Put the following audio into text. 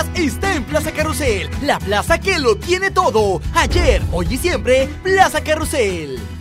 días está en Plaza Carrusel, la plaza que lo tiene todo. Ayer, hoy y siempre, Plaza Carrusel.